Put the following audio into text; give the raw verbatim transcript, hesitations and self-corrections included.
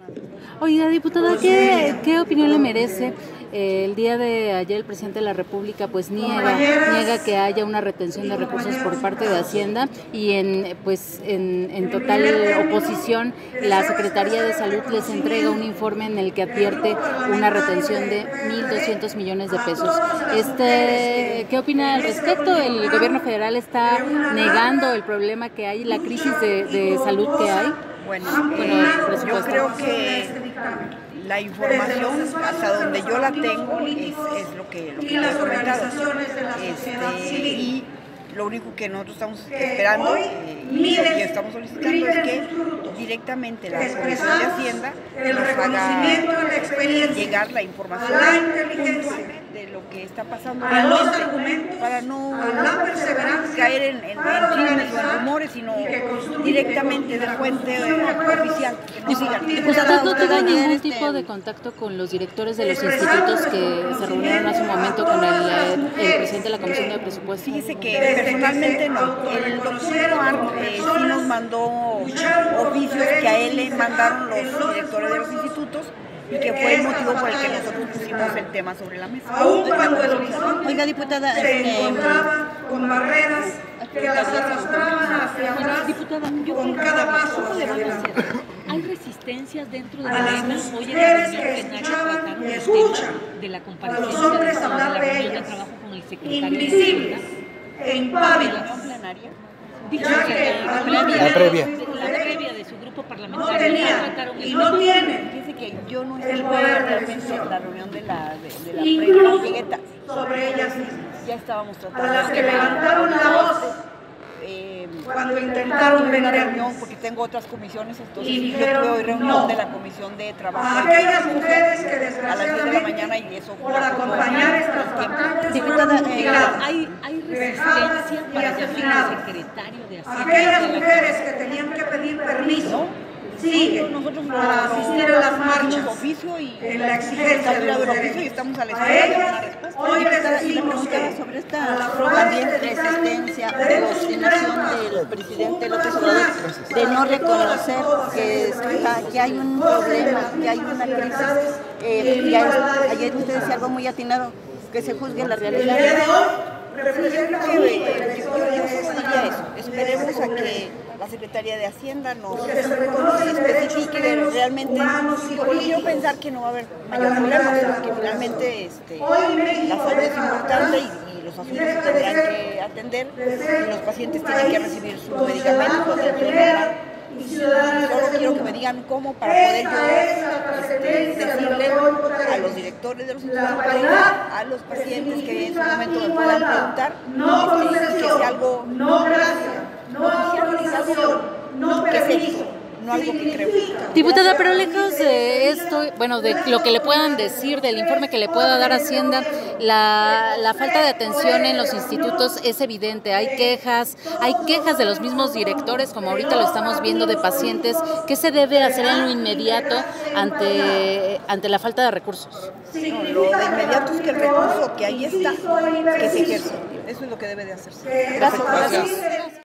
Oiga, diputada, ¿qué, qué opinión le merece? Eh, el día de ayer el presidente de la República pues niega, niega que haya una retención de recursos por parte de Hacienda y en pues en, en total oposición la Secretaría de Salud les entrega un informe en el que advierte una retención de mil doscientos millones de pesos. Este, ¿qué opina al respecto? El gobierno federal está negando el problema que hay, la crisis de, de salud que hay. Bueno, eh, yo creo que la información, hasta donde yo la tengo, es, es lo que, lo que he comentado. Este, y lo único que nosotros estamos esperando eh, y lo que estamos solicitando es que directamente la Comisión de Hacienda nos haga llegar la información de lo que está pasando realmente, para no caer en, en, en chismes o en rumores, sino directamente de fuente oficial. ¿Usted no tuvo ningún tipo de contacto con los directores de los institutos que se reunieron hace un momento con el, el presidente de la Comisión de Presupuesto? Fíjese que personalmente no. El doctor Juan eh, sí nos mandó oficios que a él le mandaron los directores de los institutos y que fue el motivo por el que nosotros pusimos el tema sobre la mesa. Oiga, diputada, eh, con barreras que las arrastraban hacia atrás diputada, yo con cada paso de hacia adelante. ¿Hay resistencias dentro de A la las Morena? mujeres Hoy en la reunión que plenaria escuchaban trataron y el escuchan tema de la a comparecencia los hombres de, de hablar la de reunión de ellas, trabajo con el secretario invisibles de e impávidas, Dicho ya que que la al no previa, tener previa. la previa de su grupo no parlamentario tenían trataron el y no tema. tienen Fíjese que yo no el estuve poder realmente en la reunión de la, de, de la incluso previa, llegué tarde. sobre ellas mismas, Ya estábamos a tratando las de que levantaron la voz eh, cuando intentaron una vender reunión porque tengo otras comisiones, entonces y yo dijeron tuve hoy reunión no de la comisión de trabajo a aquellas mujeres que a las diez de la desgraciadamente mañana y eso por acompañar estas batallas Diputada, fueron eh, mutiladas, Hay, hay vejadas resistencia y para llamar asesinadas. al secretario de Hacienda. Aquellas de la mujeres que tenían que pedir permiso siguen nosotros para asistir a las marchas oficio y en la exigencia está de tirado los el oficio y derechos. estamos a la A espera de una ellas respuesta. hoy les diputada, y le decimos preguntaba que sobre a esta la también promesa de resistencia o derechos obstinación humanos del presidente López Obrador de no reconocer que, está, que hay un problema, que hay una crisis. Eh, y a- ayer usted decía algo muy atinado, que se juzgue la el día realidad. de hoy Yo creo representa que, un eh, yo, yo, yo solo diría eso, esperemos a que la Secretaría de Hacienda nos que se reconocen derechos especifique de- realmente, humanos y porque quiero políticos. pensar que no va a haber mayor problema, o sea, que finalmente este, Hoy México la salud es deja importante atrás y, y los asuntos deja se de tendrán ser- que atender de ser y los pacientes un tienen que país recibir sus con medicamentos, su ciudadanos de atención primera normal. y ciudadanos de Solo quiero que segunda. me digan cómo para poder yo Esta es la este, trascendencia de lo decirle que hoy a votaremos. los directores de los La institutos, paridad a los pacientes que en su significa momento me igualdad, puedan preguntar, no este, y que concesión, sea algo no gracia, no autorización, no que se permiso. hizo, no algo que creo. Diputada, pero lejos de esto, bueno, de lo que le puedan decir, del informe que le pueda dar Hacienda, la, la falta de atención en los institutos es evidente. Hay quejas, hay quejas de los mismos directores, como ahorita lo estamos viendo, de pacientes. ¿Qué se debe hacer en lo inmediato ante, ante la falta de recursos? No, lo de inmediato es que el recurso que ahí está, que se ejerce. Eso es lo que debe de hacerse. Gracias. Gracias.